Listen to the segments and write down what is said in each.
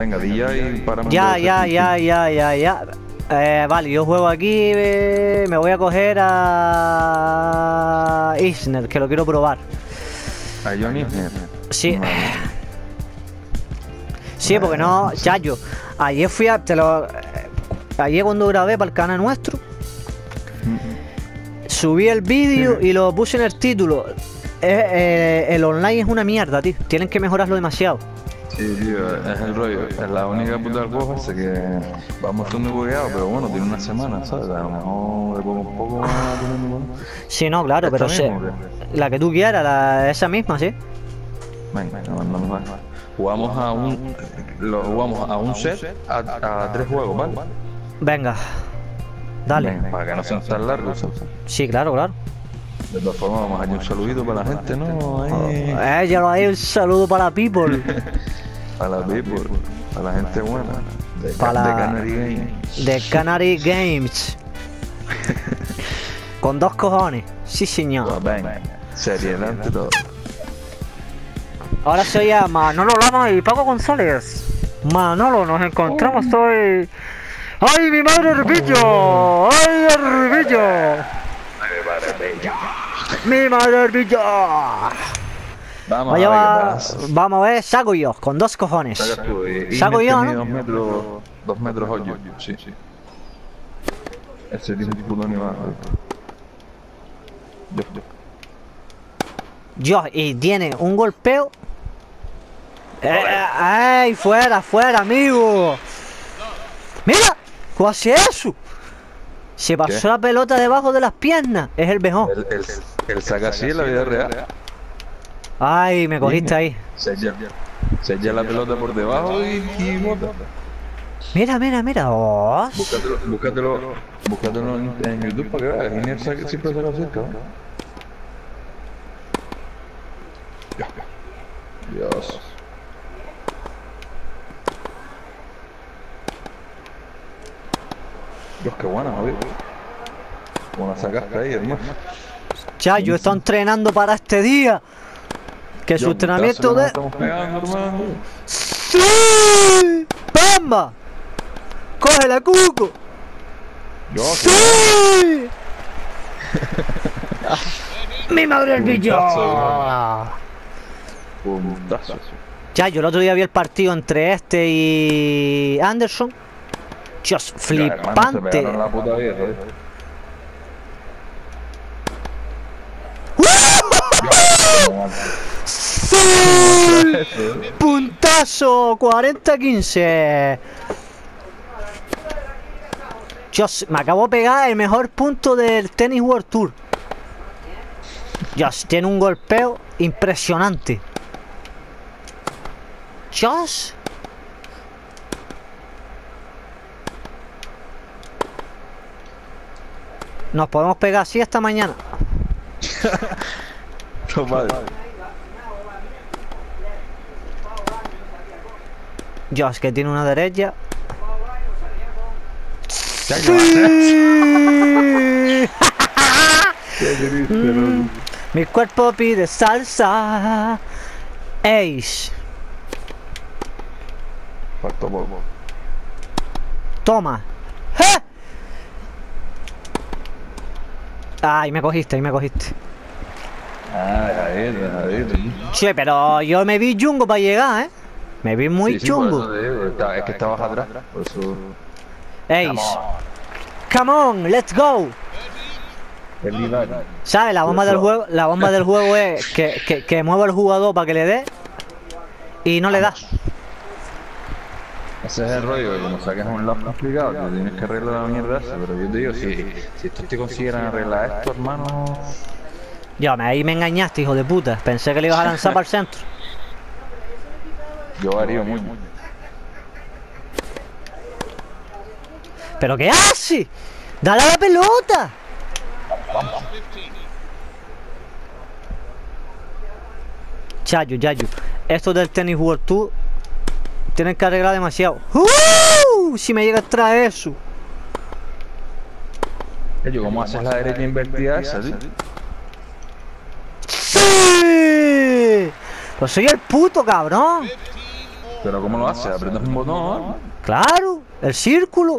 Venga, di ya y para Ya. Vale, yo juego aquí. Me voy a coger a Isner, que lo quiero probar. A Johnny Isner. Sí. Vale. Sí, porque no, chacho. Ayer fui a. Ayer cuando grabé para el canal nuestro, subí el vídeo y lo puse en el título. El online es una mierda, tío. Tienen que mejorarlo demasiado. Sí, tío, es el rollo. Es la única puta del juego ese que va un montón de bugueado, pero bueno, tiene una semana, ¿sabes? A lo mejor de poco a poco van a tener bueno. Sí, no, claro, pero ¿Esta misma o qué? la que tú quieras, esa misma, sí. Venga, no. Jugamos a un set a 3 juegos, ¿vale? Venga, dale. Venga, para que no sean tan largos, ¿sabes? Sí, claro. De todas formas, vamos a hacer un saludito para la gente, ¿no? Ahí. Ya lo hay, un saludo para la people. Para la people, para la gente buena. De Canary Games. De Canary Games. Con 2 cojones. Sí, señor. Pues venga, seriedad ante todo. Ahora se llama Manolo Lama y Paco González. Manolo, nos encontramos hoy. ¡Ay, mi madre el pillo! ¡Ay, el pillo! ¡Mi madre el pillo! Vamos a ver, saco yo, con 2 cojones. Saco yo, ¿no? 2 metros 8, sí. Ese tiene un puto animal. Yo, y tiene un golpeo. ¡Ay, fuera, amigo! ¡Mira! ¿Cómo hace eso? Se pasó ¿Qué? la pelota debajo de las piernas. Es el mejor. Él saca así en la vida real. Ay, me cogiste ahí. Sella la pelota por debajo y bota. Mira. Oh. Búscatelo en YouTube para que veas. Giner siempre saca cerca, ¿no? Dios. Dios, qué buena, ¿no? Como la sacaste ahí, hermano. Ya, yo estoy entrenando para este día. Que su entrenamiento de... Estamos pegando, hermano. ¡Sí! ¡Pamba! ¡Cógela, Cuco! ¡Sí! ¡Mi madre el pillo! Puntazo. Ya, yo el otro día vi el partido entre este y Anderson. Dios, flipante. La puta vida, ¡Sí! ¡Puntazo! 40-15. Dios, me acabo de pegar el mejor punto del Tennis World Tour. Dios, tiene un golpeo impresionante. Dios. Nos podemos pegar así hasta mañana. No, madre. Dios, que tiene una derecha. ¡Sí! Mi cuerpo pide salsa. Ace. Faltó poco. Toma. ¡Eh! Ay, me cogiste. Ahí. Che, pero yo me vi chungo para llegar, ¿eh? Me vi muy chungo. Es que estabas atrás, por eso. Ace. Come on, let's go. ¿Sabes? La bomba del juego es que mueva al jugador para que le dé y no le da. Ese es el rollo, que como saques un lado complicado, que tienes que arreglar la mierda esa, pero yo te digo, si estos te consiguieran arreglar esto, hermano... Yo, ahí me engañaste, hijo de puta. Pensé que le ibas a lanzar para el centro. Yo haría muy... ¿Pero qué hace? ¡Dale a la pelota! Chayo. Esto del Tennis World Tour tienen que arreglar demasiado. Si me llega a traer eso. ¿Cómo haces la derecha invertida esa, tío? ¡Sí! Pues soy el puto cabrón. ¿Pero cómo lo haces? ¿Apretas un botón, no? Claro, el círculo.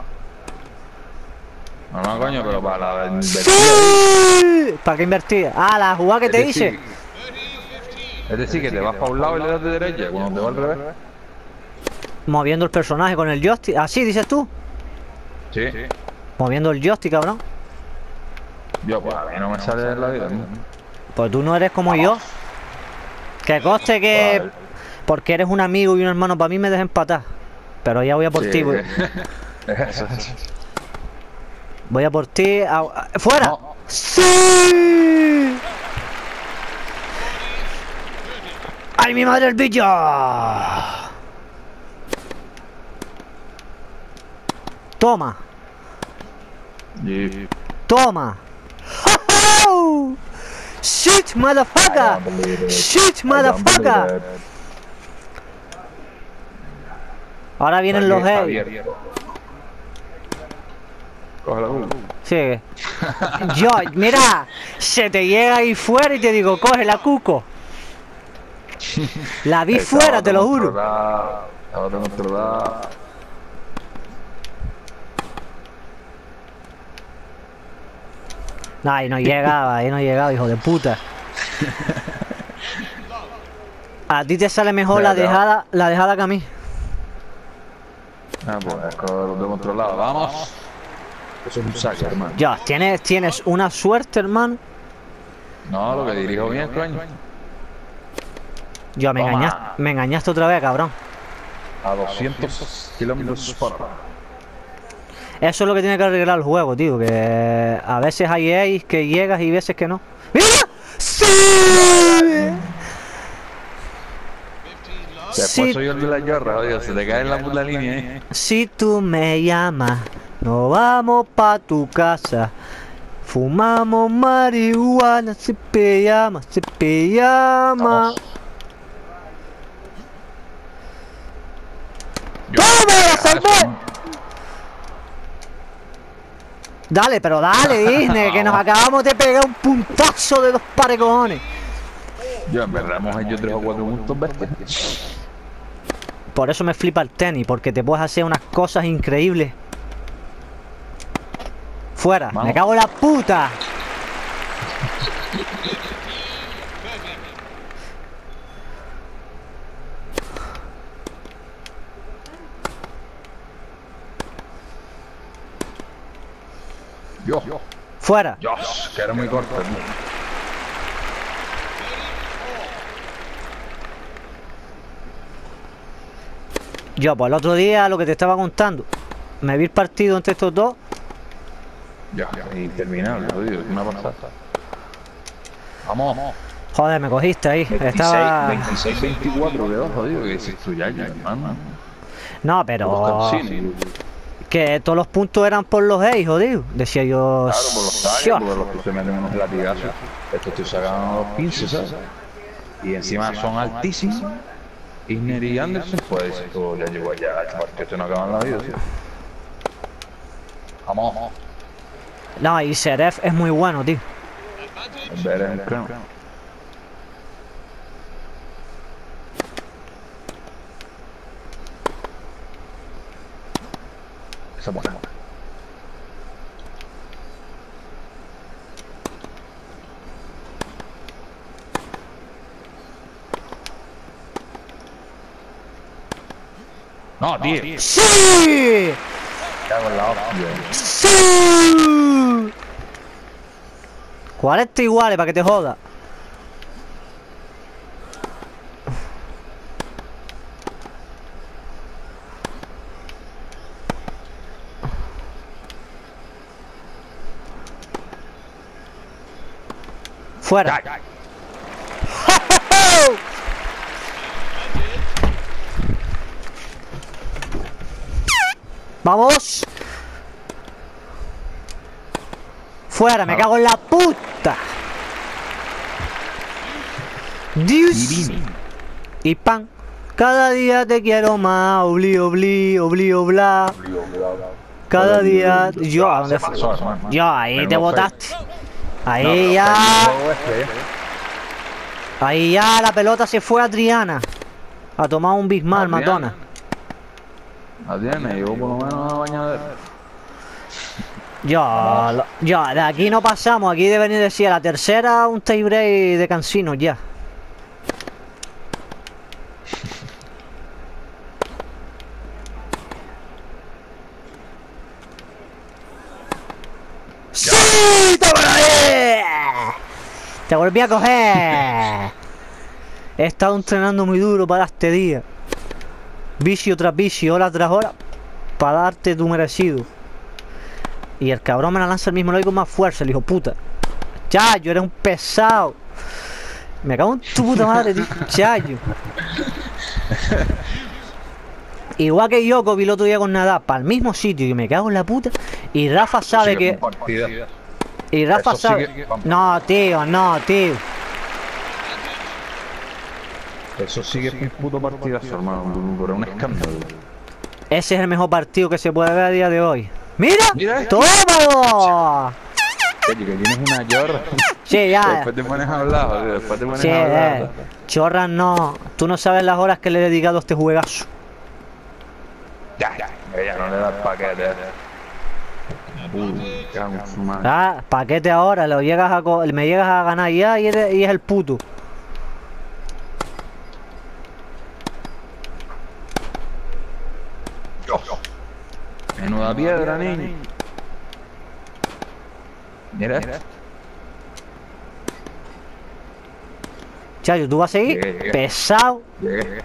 No, no, coño, pero para la invertida. ¡Sí! ¿Para qué invertía? Ah, la jugada que te hice. Es decir, que te vas para un lado y le das de derecha, cuando te va al revés. Moviendo el personaje con el joystick. ¿Así dices tú? Sí. Moviendo el joystick, cabrón. Yo, pues a mí no me sale en la vida, ¿no? Pues tú no eres como yo. Que conste que... Vale. Porque eres un amigo y un hermano para mí me dejes empatar. Pero ya voy a por ti, voy. Eso. Voy a por ti. ¡Fuera! No. ¡Sí! ¡Ay, mi madre el bicho! Toma. Y... Toma. ¡Oh! ¡Shit, motherfucker! ¡Shit, motherfucker! Ahora vienen los E. Cógela tú. Sí. Yo, mira, se te llega ahí fuera y te digo, coge la cuco. La vi fuera, te lo juro. Estaba controlada. No, ahí no llegaba, hijo de puta. A ti te sale mejor la dejada que a mí. Ah, pues es que lo tengo controlado. Vamos. Eso es un saque, hermano. Ya, tienes una suerte, hermano. No, lo que dirijo bien, coño. Yo, me engañaste otra vez, cabrón. A 200 kilómetros por hora. Eso es lo que tiene que arreglar el juego, tío. Que a veces hay Ace que llegas y veces que no. ¡Mira! ¡Sí! Después soy el de la guerra, oye, se te cae en la puta línea, ¿eh? Si tú me llamas, nos vamos pa' tu casa. Fumamos marihuana, se pillama, se pillama. ¡Toma, la salvé! Dale, pero dale, Disney, que nos acabamos de pegar un puntazo de 2 pares de cojones. Yo, en verdad, hemos hecho 3 o 4 puntos, ¿ves? Por eso me flipa el tenis, porque te puedes hacer unas cosas increíbles. Fuera, Vamos. me cago en la puta. Yo. Fuera. Dios, que era muy corto, tío. Yo, pues el otro día lo que te estaba contando, me vi el partido entre estos dos. Ya, interminable, tío, una pasada. Vamos. Joder, me cogiste ahí. 26-24 quedó, jodido, que es tu ya, hermano. No, pero... Que todos los puntos eran por los Ace, jodido. Decía yo... Claro, por los tallos, por los que se meten unos latigazos. Estos te sacan los 15, ¿sabes? Y encima son altísimos. Isner y Anderson, pues dices tú, ya llegó allá, porque esto no acaba en la vida, tío. Vamos. No, y Seref es muy bueno, tío. Ver en el cráneo. Esa es buena. No, tío. ¡Sí! Cago en la hostia. ¡Sí! 40 iguales para que te joda. Fuera. ¡Vamos! ¡Fuera! ¡Me cago en la puta! ¡Dios! Y pan. Cada día te quiero más. Obli, obli, obli, obla. Cada día... Yo, ¿a dónde fue? Yo, ahí te botaste. Ahí ya... Ahí ya la pelota se fue a Triana. A tomar un Big Mac, matona. La tiene, yo por lo menos a bañadera. Yo, de aquí no pasamos, aquí deben decir a la tercera un tiebreak de cansinos ya. ¡Sí! ¡Tómalo ahí! Te volví a coger. He estado entrenando muy duro para este día. Vicio tras vicio, hora tras hora, para darte tu merecido. Y el cabrón me la lanza el mismo lado con más fuerza, el hijo puta. Chayo, eres un pesado. Me cago en tu puta madre, tío. Chayo. Igual que yo vi el otro día con Nadal, para el mismo sitio, y me cago en la puta. Y Rafa sabe que... Y Rafa sabe... No, tío, no, tío. Eso sí que es un puto partidazo, hermano. Pero un escándalo. Ese es el mejor partido que se puede ver a día de hoy. ¡Mira! Mira esto. ¡Tómalo! Oye, que tienes una chorra. Sí, ya. Después te pones a hablar, joder, después te pones Sí, a hablar. chorras no. Tú no sabes las horas que le he dedicado a este juegazo. Ya, no le das paquete. Cago en su madre. Ah, paquete ahora, me llegas a ganar ya y es el puto. Menuda piedra, niño. Mira esto. Chayo, ¿tú vas a seguir? Llegué. Pesado. Llegué.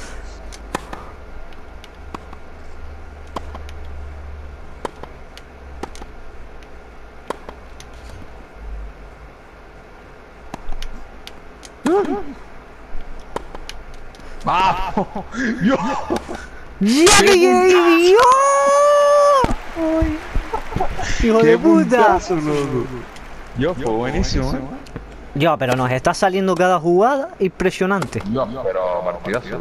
¡Vamos! ¡Yo! ¡Ya que llegué! ¡Yo! ¡Ay! ¡Hijo de puta! puntazo, loco! Yo, fue buenísimo, ¿eh? Yo, pero nos está saliendo cada jugada impresionante. Yo, pero partidazo.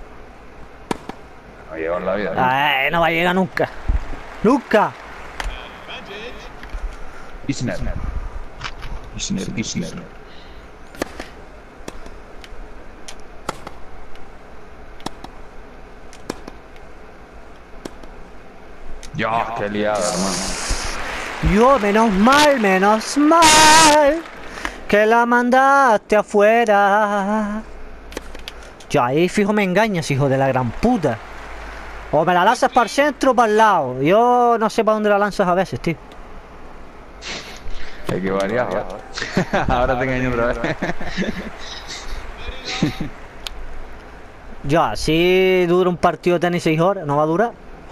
No llegó en la vida. Ay, no va a llegar nunca. ¡Nunca! Isner. Dios, qué liada, hermano. Yo, menos mal, que la mandaste afuera. Yo, ahí fijo me engañas, hijo de la gran puta. O me la lanzas para el centro o para el lado. Yo no sé para dónde la lanzas a veces, tío. Hay que variar, ¿eh? Ahora te engaño otra vez. Yo, así dura un partido de tenis 6 horas, no va a durar.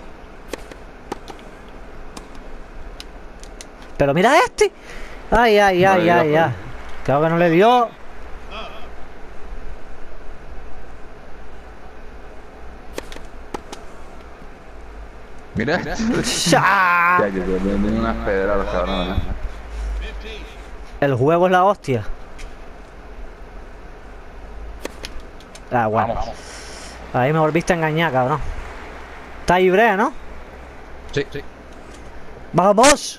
Pero mira este. Ay. Claro que no le dio. Mira. ¡Cha! Ya, yo tengo unas pedradas, cabrón. El juego es la hostia. Ah, bueno. Vamos. Ahí me volviste a engañar, cabrón. Está libre, ¿no? Sí. ¡Vamos!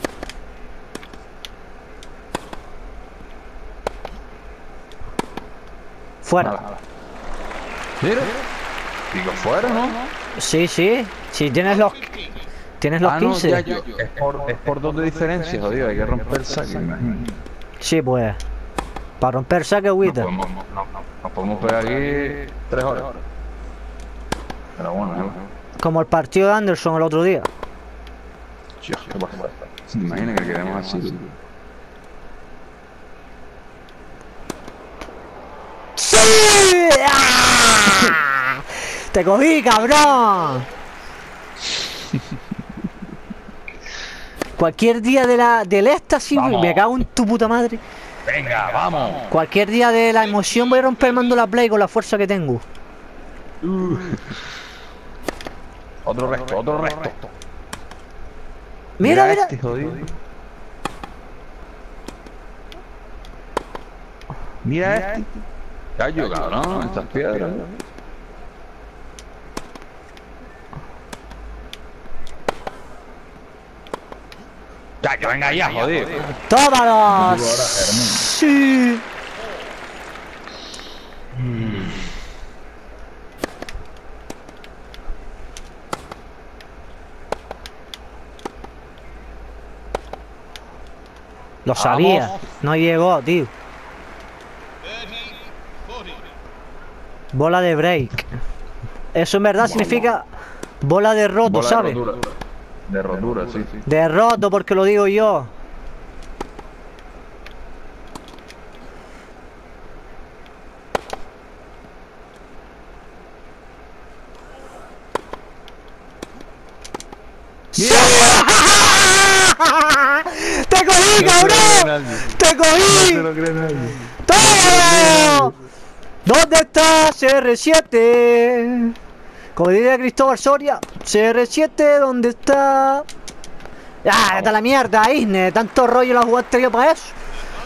Fuera. Nada. Mira. Digo, fuera, ¿no? Sí. Sí, tienes los 15. No, ya, es por 2 de diferencia, jodido. Hay que romper el saque, imagínate. Sí, pues. Para romper saque, agüita. Nos podemos pegar aquí 3 horas. Pero bueno, Como el partido de Anderson el otro día. Dios, ¿qué pasa? ¿Se imagina que queremos así? ¡Sí! ¡Ah! ¡Te cogí, cabrón! Cualquier día del éxtasis, Vamos. me cago en tu puta madre. Venga, vamos. Cualquier día de la emoción voy a romper el mando de la Play con la fuerza que tengo. Otro resto. Mira. Este, jodido. Mira este. Callo, cabrón, estas piedras. Ya, que venga ya, joder. ¡Tómalo! Sí. Lo sabía. No llegó, tío. Bola de break. Eso en verdad significa bola de roto, ¿sabes? De rotura, sí. De roto, porque lo digo yo. ¡Te cogí, cabrón! ¡Te cogí! ¡Todo! ¿Dónde está CR7? Como diría Cristóbal Soria, CR7, ¿dónde está? ¡Ah, vete a la mierda, Isne! Tanto rollo la jugaste yo para eso.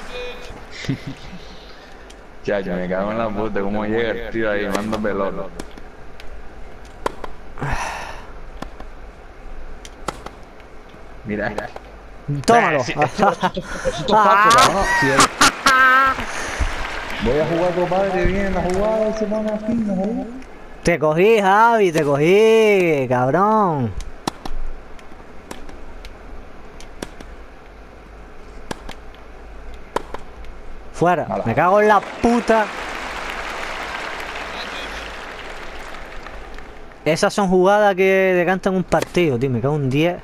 Chacho, me cago en la puta, cómo llega el tío ahí, manda pelota. Mira. Tómalo. Eso es fácil, cabrón. Voy a jugar tu padre bien la jugada y se pone así, ¿no? Te cogí, Javi, te cogí, cabrón. Fuera, me cago en la puta. Esas son jugadas que decantan un partido, tío, me cago en 10.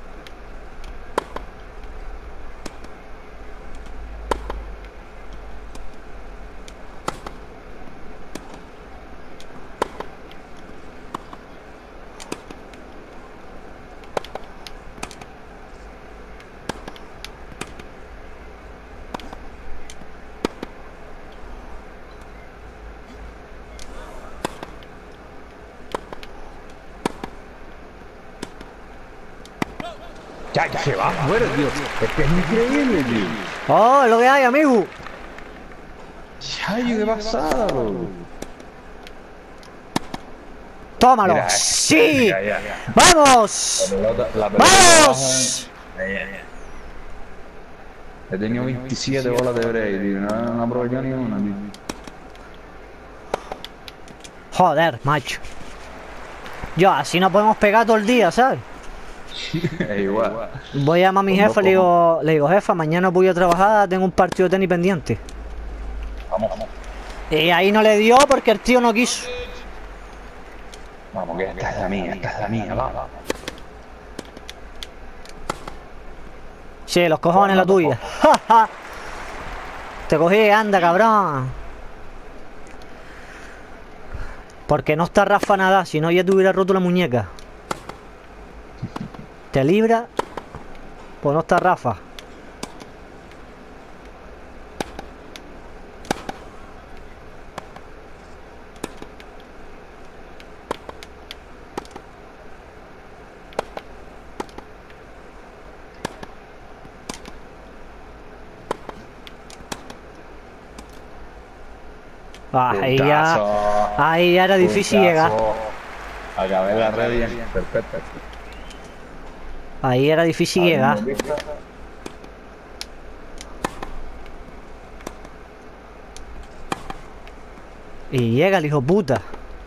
Ya se va afuera, tío. Es que es increíble, tío. Oh, es lo que hay, amigo. Chayo, qué pasada, bro. Tómalo. Mira, Sí. ya. Vamos. La pelota Vamos. He tenido 27 bolas de break, tío. No aprovechó ni una, tío. Joder, macho. Yo, así no podemos pegar todo el día, ¿sabes? Es igual. Voy a llamar a mi jefa, le digo, jefa, mañana voy a trabajar, tengo un partido de tenis pendiente. Vamos. Y ahí no le dio porque el tío no quiso. Vamos, que esta es la mía, vamos. Sí, los cojones la tuya. Te cogí, anda, cabrón. Porque no está Rafa nada, si no ya te hubiera roto la muñeca. Te libra, pues no está Rafa. Ahí ya era difícil llegar. Acabé la red bien, perfecto. Ahí era difícil llegar. Y llega el hijo puta.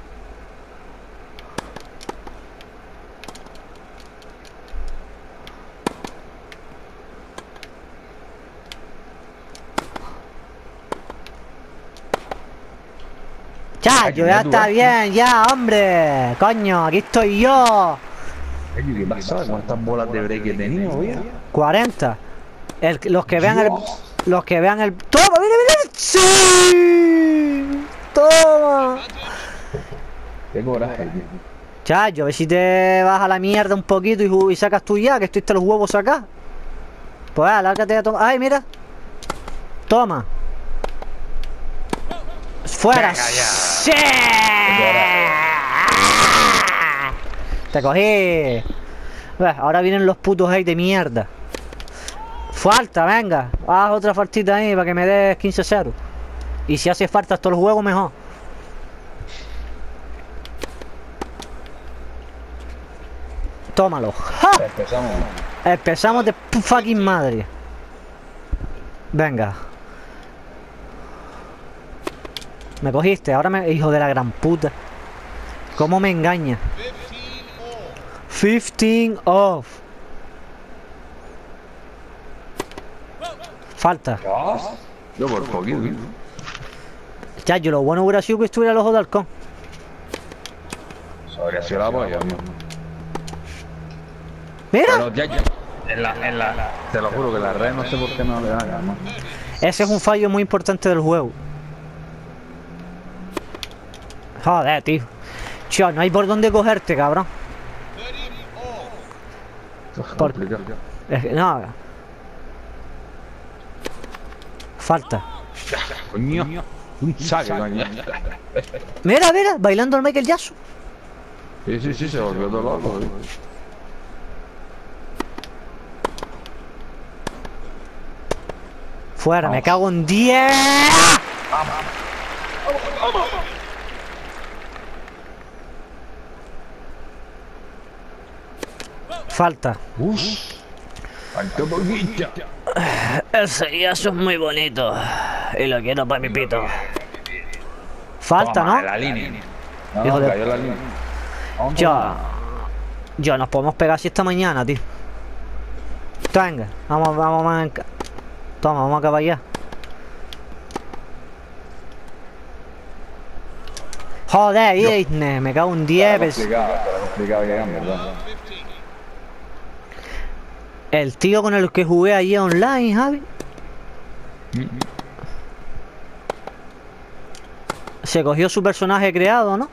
Chacho, ya está bien, ya, hombre. Coño, aquí estoy yo. ¿Qué pasa? ¿Cuántas bolas de break he tenido, güey? 40. Los que vean el... ¡Toma! ¡Mira! ¡Sí! ¡Toma! Qué coraje, tío. Chacho, a ver si te vas a la mierda un poquito y sacas tú ya, que estuviste los huevos acá. Pues lárgate a tomar. ¡Ay, mira! Toma. ¡Fuera! ¡Sí! Te cogí. Ahora vienen los putos hate de mierda. Falta, venga. Haz otra faltita ahí para que me des 15-0. Y si hace falta todos los juegos, mejor. Tómalo. ¡Ja! Empezamos de fucking madre. Venga. Me cogiste, ahora me... Hijo de la gran puta. ¿Cómo me engaña? 15 off. Falta. Yo por poquito. Chacho, lo bueno hubiera sido que estuviera el ojo de halcón. Eso habría sido la polla, ¿no? ¡Mira! Pero ya, te lo juro que la red no sé por qué no le da, ¿no? Ese es un fallo muy importante del juego. Joder, tío. Tío, no hay por dónde cogerte, cabrón. Por... No. Falta. Coño. Un saque, coño. Mira, mira, bailando el Michael Jackson. Sí, se volvió todo loco. Fuera, me cago en 10. Falta. Falta poquito. Ese guiazo es muy bonito. Y lo quiero para mi pito. Falta, Toma, ¿no? la línea. Hijo de- Cayó la línea. Ya nos podemos pegar así esta mañana, tío. Venga, vamos. Toma, vamos a acabar ya. Joder, Isne, me cago en 10 veces. Te lo he explicado bien, ¿verdad? El tío con el que jugué ayer online, Javi. Se cogió su personaje creado, ¿no?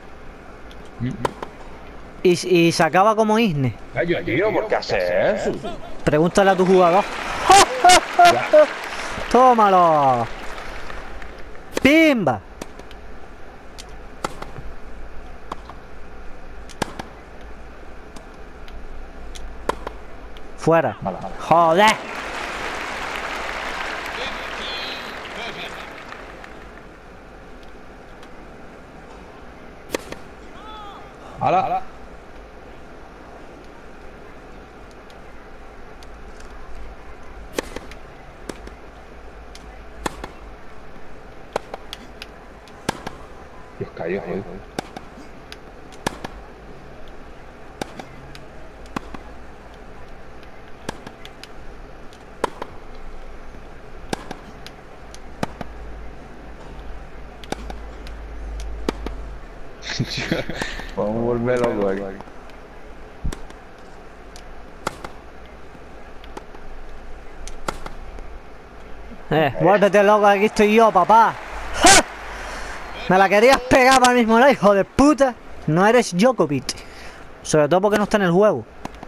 Y se acaba como Isne. Ay, tío, ¿por qué haces eso? Pregúntale a tu jugador. ¡Tómalo! ¡Pimba! Fuera. ¡Joder! ¡Hala! Dios, cayó, joder. Vamos a volver loco aquí. Vuélvete loco, aquí estoy yo, papá. ¡Ja! Me la querías pegar para el mismo lado, hijo de puta. No eres Djokovic. Sobre todo porque no está en el juego.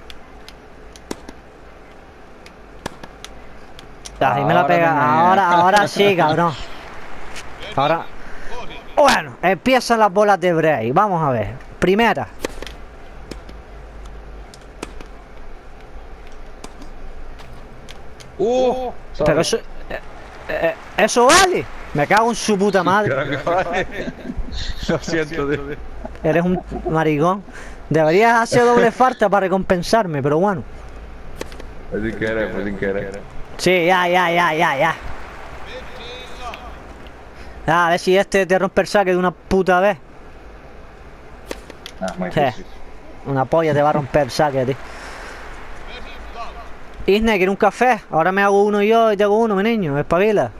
Ahí me la pega. Ahora sí, cabrón. Ahora. Bueno, empiezan las bolas de break. Vamos a ver. Primera. Pero eso. Eso vale. Me cago en su puta madre. Creo que vale. Lo siento, tío. Eres un maricón. Deberías hacer doble falta para recompensarme, pero bueno. Fue sin querer. Sí, ya. A ver si este te rompe el saque de una puta vez. Muy Sí. difícil. Una polla te va a romper el saque, tío. Isne, ¿quiere un café? Ahora me hago uno yo y te hago uno, mi niño. Espabila.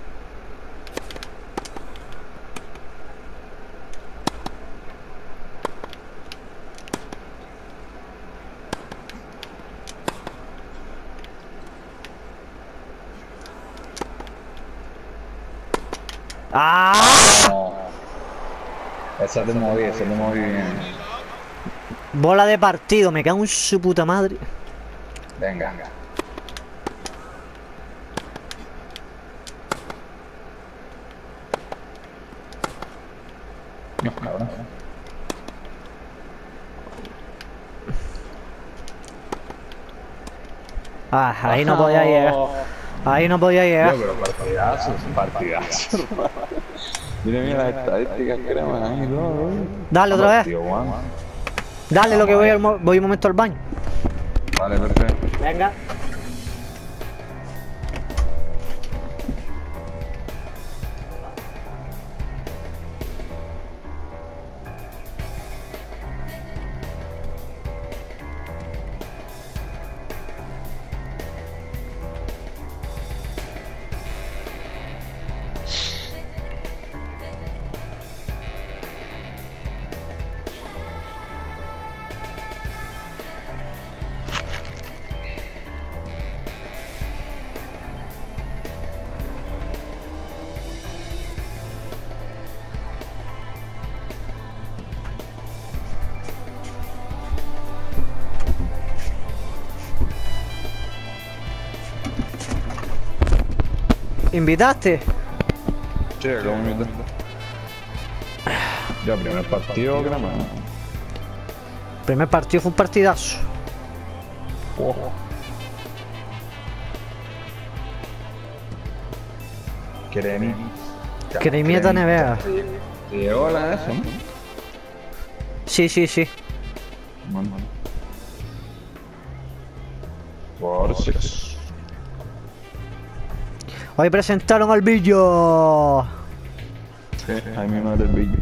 ¡Ah! No. Esa te moví bien. Bola de partido, me cago en su puta madre. Venga. No, cabrón. Ah, ahí no podía llegar. Ahí no podía llegar. Pero partidazo. Mira las estadísticas que eran ahí, ¿no? Dale otra vez. Tío, Juan. Dale lo que voy un momento al baño. Vale, perfecto. Venga. ¿Invitaste? Sí, acabo de invitar. Ya, primer partido, que nada más. El primer partido fue un partidazo. Ojo. Cremita nevera. Te llegó la de eso, ¿no? Sí, sí, sí. Bueno. Por si acaso. Hoy presentaron al Billo. Sí, ahí mismo del vídeo.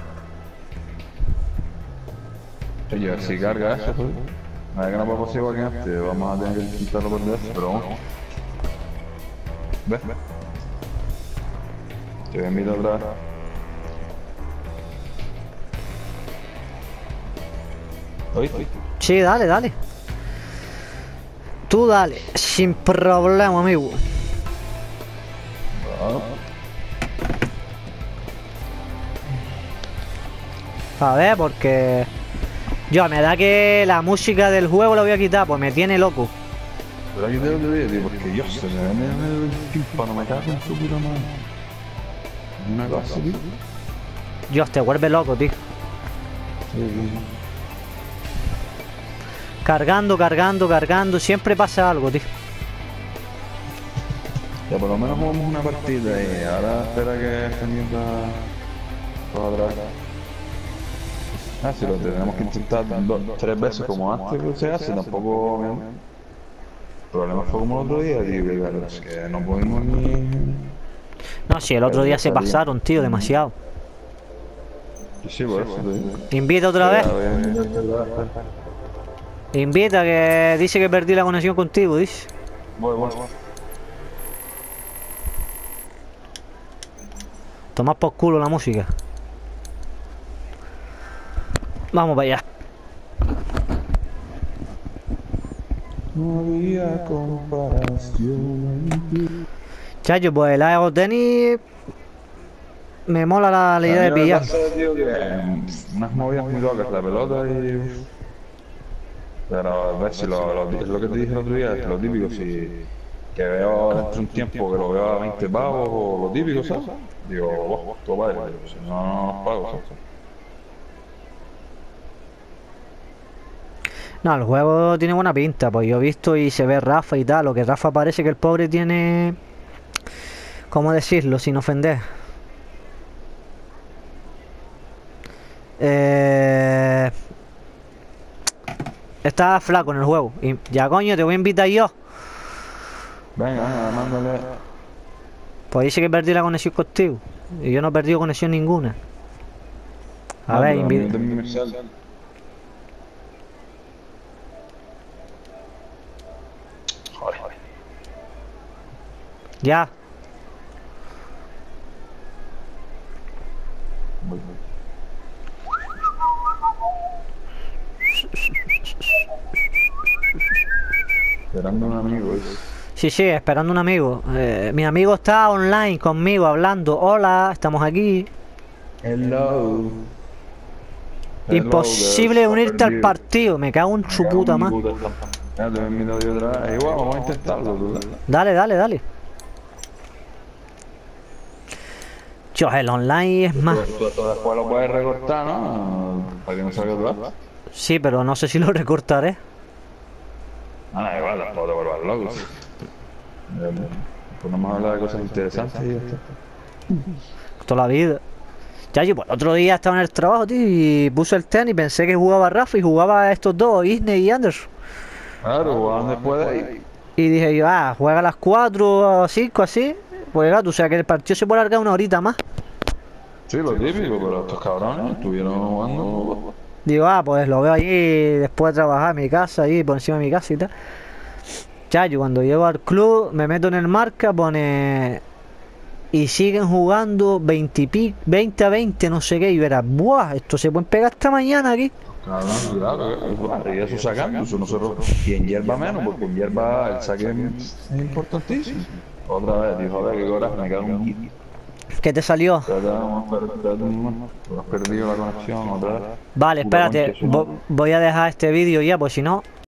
Oye, si carga eso, pues. Nada que no puedo pasar igual que antes, vamos a tener que intentarlo por eso, pero vamos. ¿Ves? Te voy a invitar otra vez. ¿Oíste? Sí, dale, dale. Tú dale, sin problema, amigo. A ver, porque... Yo, me da que la música del juego la voy a quitar, pues me tiene loco. Pero aquí te lo digo, tío, porque Dios, se me viene el tímpano, me cago en su puta madre. Una cosa, tío. Dios, te vuelve loco, tío. Cargando, cargando, cargando, siempre pasa algo, tío. Ya por lo menos jugamos una partida y ahora espera que esta mierda todo atrás. Ah, si lo tenemos que intentar 3 veces como antes que se hace, tampoco... El problema fue como el otro día, tío, que claro, es que no pudimos ni... No, si el otro día se pasaron, tío, demasiado. Sí, por eso te digo. Invita otra vez. Invita, que dice que perdí la conexión contigo, dice. Voy. Tomás por culo la música. Vamos para allá. No había comparación. Chacho, pues el Aero Tennis me mola la idea de pillar. Unas movidas muy locas la pelota y... Pero a ver si es lo que te dije el otro día, es lo típico, si... Que veo dentro de un tiempo que lo veo a 20 pavos o lo típico, ¿sabes? Digo, wow, todo vale, si no, no los pago, ¿sabes? No, el juego tiene buena pinta, pues yo he visto y se ve Rafa y tal, lo que Rafa parece que el pobre tiene... ¿Cómo decirlo sin ofender? Está flaco en el juego. Y ya coño, te voy a invitar yo. Venga, mándale. Pues dice que perdí la conexión contigo. Y yo no he perdido conexión ninguna. A ver, invita. Joder. Ya. Esperando un amigo. Sí, sí, esperando un amigo. Mi amigo está online conmigo hablando. Hola, estamos aquí. Hello. Imposible unirte al partido. Me cago en su puta madre. Ya te he invitado yo otra vez. Igual, vamos a intentarlo, tú. Dale, dale, dale. Dios, el online es más. Tú después lo puedes recortar, ¿no? Para que no salga atrás. Sí, pero no sé si lo recortaré. Ah, igual, tampoco te vuelvas loco. Pues no hemos hablado de cosas interesantes y ya está. Toda la vida. Ya, yo, pues, el otro día estaba en el trabajo, tío, y puse el tenis, pensé que jugaba Rafa y jugaba a estos dos, Isne y Anderson. Claro, jugaban después de ahí. Y dije yo, juega a las 4 o 5 así. Pues gato, o sea que el partido se puede alargar una horita más. Sí, lo típico, pero estos cabrones estuvieron jugando. Digo, pues lo veo allí después de trabajar en mi casa, ahí por encima de mi casa y tal. Chayo, cuando llego al club, me meto en el marca, pone... Y siguen jugando 20 a 20, no sé qué, y verás, ¡buah! Esto se pueden pegar esta mañana aquí. Claro, y eso sacando, eso no se rompe. Y en hierba menos, porque en hierba el saque es importantísimo. Otra vez, dijo, a ver, qué coraje, me cago en guía. ¿Qué te salió? Has perdido la conexión otra vez. Vale, espérate, voy a dejar este vídeo ya, pues si no...